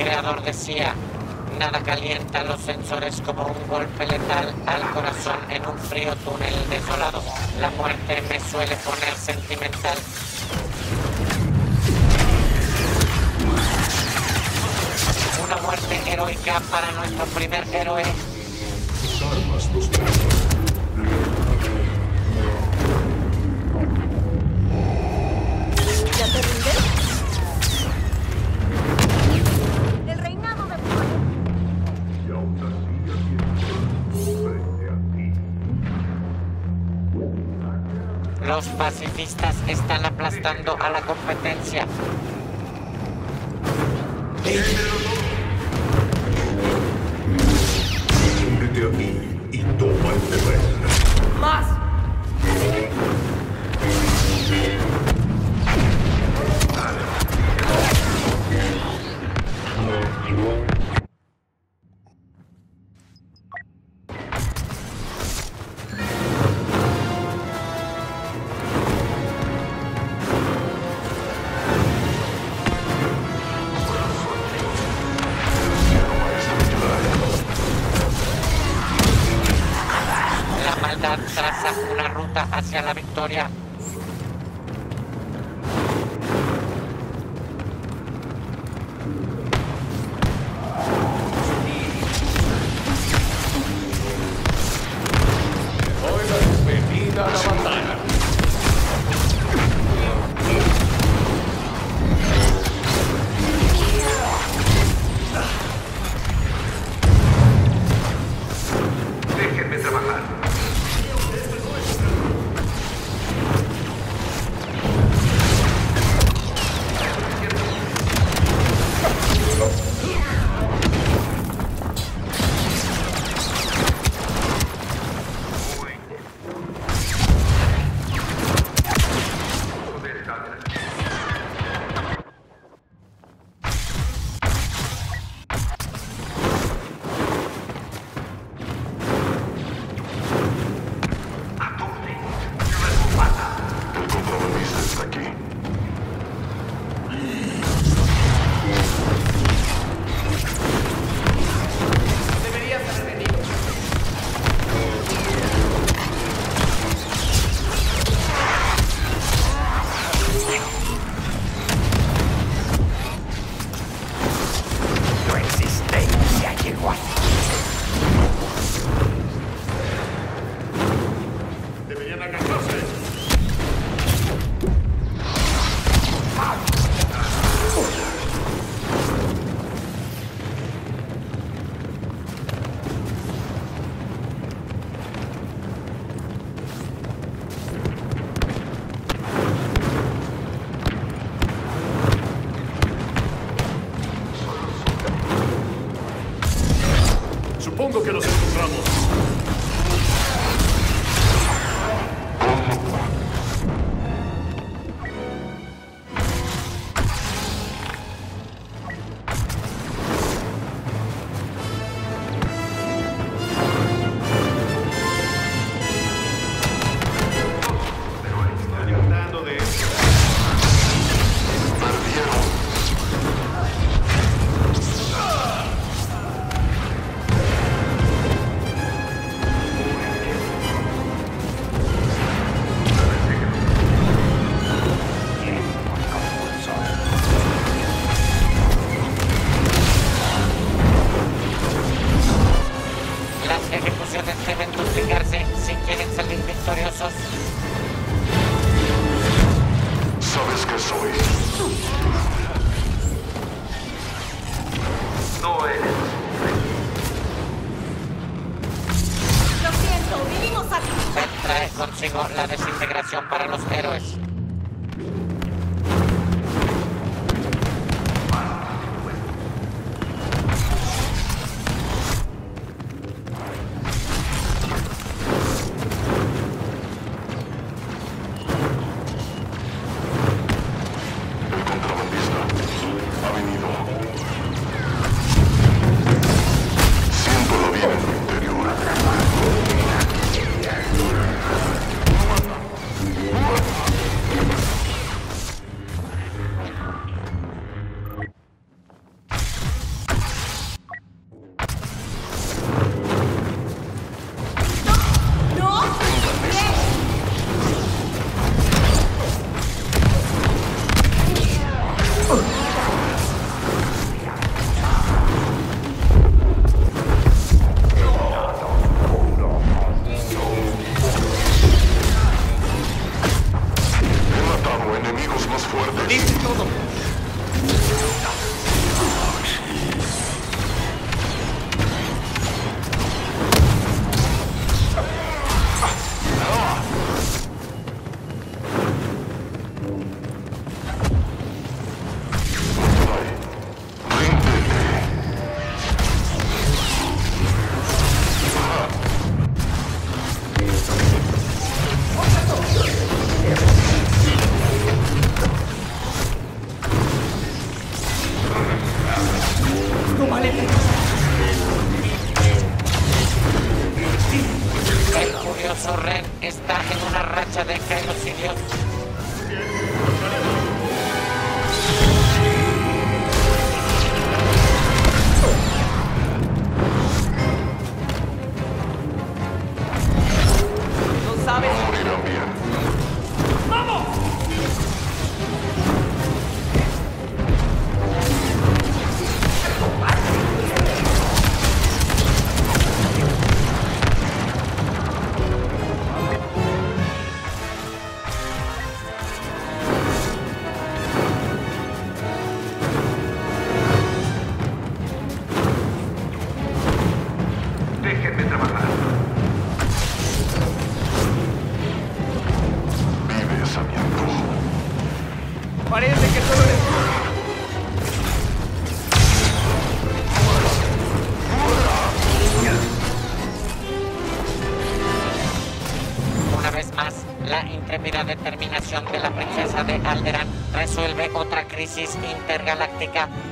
creador decía: nada calienta los sensores como un golpe letal al corazón en un frío túnel desolado. La muerte me suele poner sentimental. Una muerte heroica para nuestro primer héroe. Tus armas los ¿Ya te rindes? El reinado de fuego. y aún así aquí frente a ti. Los pacifistas están aplastando a la competencia. Únete a mí y toma el deber. ¡Más! La maldad traza una ruta hacia la victoria. Hoy la despedida a la batalla. Déjenme trabajar. El contrabandista está aquí. Deberías haber venido. Tu existencia llegó a Deberían agacharse. Supongo que los encontramos. Alimentando de esto. Perdieron. Las ejecuciones deben duplicarse si quieren salir victoriosos. ¿Sabes qué soy? No eres. Lo siento, vinimos aquí. Trae consigo la desintegración para los héroes. El contrabandista ha venido. Siento la vida en mi interior. glorioso Ren está en una racha de genocidios. No sabes. Morirán bien. ¡Vamos! Déjenme trabajar. Vives a mi antojo. Parece que solo eres tú. Una vez más, la intrépida determinación de la princesa de Alderaan resuelve otra crisis intergaláctica